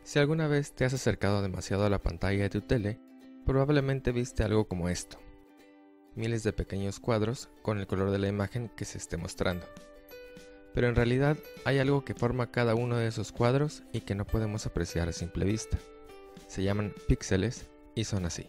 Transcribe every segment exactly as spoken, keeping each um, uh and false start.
Si alguna vez te has acercado demasiado a la pantalla de tu tele, probablemente viste algo como esto. Miles de pequeños cuadros con el color de la imagen que se esté mostrando. Pero en realidad hay algo que forma cada uno de esos cuadros y que no podemos apreciar a simple vista. Se llaman píxeles y son así.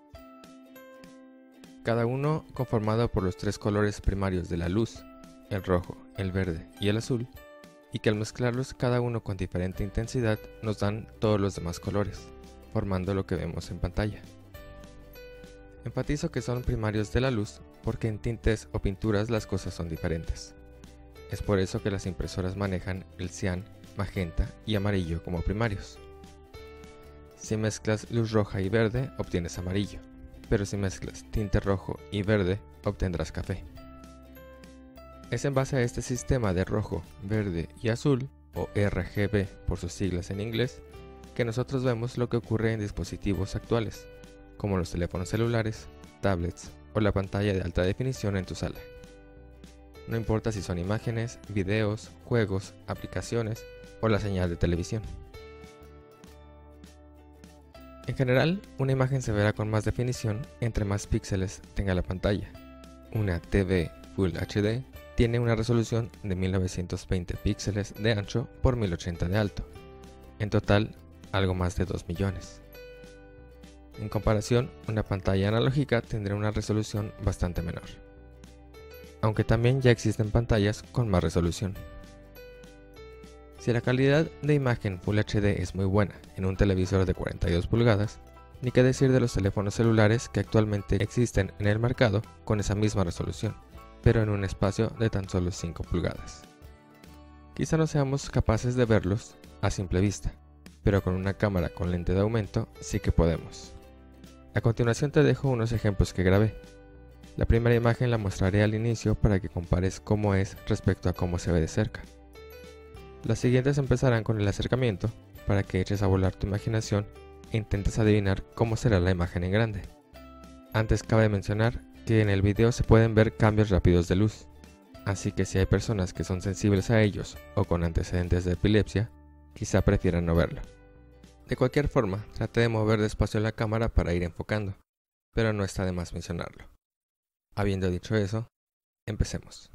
Cada uno conformado por los tres colores primarios de la luz, el rojo, el verde y el azul, y que al mezclarlos cada uno con diferente intensidad nos dan todos los demás colores, formando lo que vemos en pantalla. Enfatizo que son primarios de la luz porque en tintes o pinturas las cosas son diferentes. Es por eso que las impresoras manejan el cian, magenta y amarillo como primarios. Si mezclas luz roja y verde, obtienes amarillo, pero si mezclas tinte rojo y verde, obtendrás café. Es en base a este sistema de rojo, verde y azul, o R G B por sus siglas en inglés, que nosotros vemos lo que ocurre en dispositivos actuales, como los teléfonos celulares, tablets o la pantalla de alta definición en tu sala. No importa si son imágenes, videos, juegos, aplicaciones o la señal de televisión. En general, una imagen se verá con más definición entre más píxeles tenga la pantalla. Una T V Full H D tiene una resolución de mil novecientos veinte píxeles de ancho por mil ochenta de alto, en total algo más de dos millones. En comparación, una pantalla analógica tendrá una resolución bastante menor, aunque también ya existen pantallas con más resolución. Si la calidad de imagen Full H D es muy buena en un televisor de cuarenta y dos pulgadas, ni qué decir de los teléfonos celulares que actualmente existen en el mercado con esa misma resolución, pero en un espacio de tan solo cinco pulgadas. Quizá no seamos capaces de verlos a simple vista, pero con una cámara con lente de aumento sí que podemos. A continuación te dejo unos ejemplos que grabé. La primera imagen la mostraré al inicio para que compares cómo es respecto a cómo se ve de cerca. Las siguientes empezarán con el acercamiento para que eches a volar tu imaginación e intentes adivinar cómo será la imagen en grande. Antes cabe mencionar que en el video se pueden ver cambios rápidos de luz, así que si hay personas que son sensibles a ellos o con antecedentes de epilepsia, quizá prefieran no verlo. De cualquier forma, traté de mover despacio la cámara para ir enfocando, pero no está de más mencionarlo. Habiendo dicho eso, empecemos.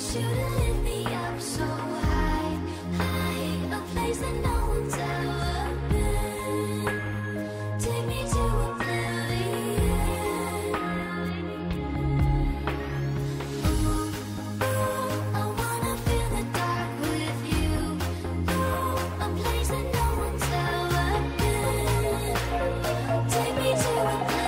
you to lift me up so high, high, a place that no one's ever been. Take me to oblivion. Ooh, ooh, I wanna feel the dark with you. Ooh, a place that no one's ever been. Take me to oblivion.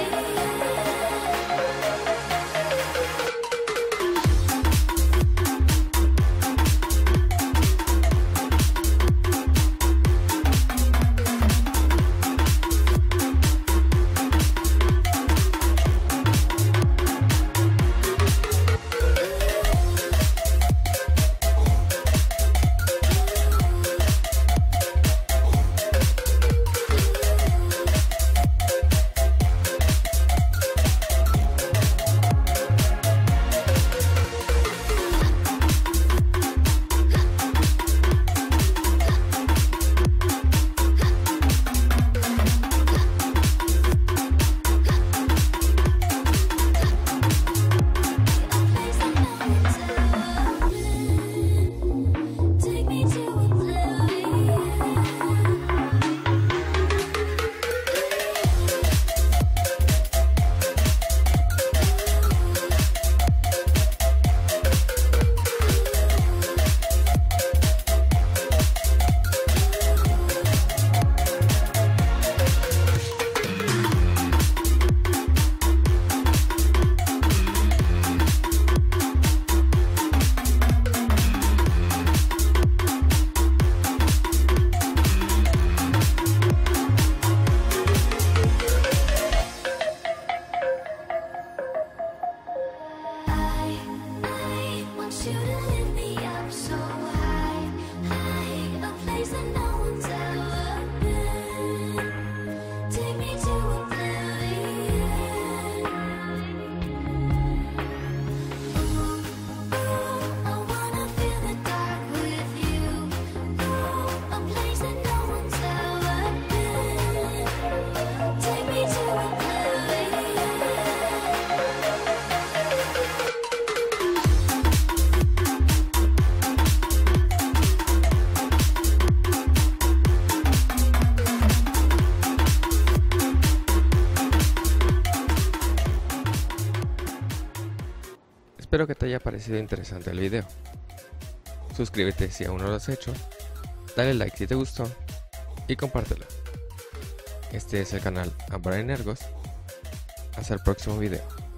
You to lift me up so high, high, a place that no one's ever been. Take me to oblivion. Ooh, ooh, I wanna feel the dark with you. Ooh, a place that no one's ever been. Take me to oblivion. Espero que te haya parecido interesante el video. Suscríbete si aún no lo has hecho, dale like si te gustó y compártelo. Este es el canal Ambra Energos. Hasta el próximo video.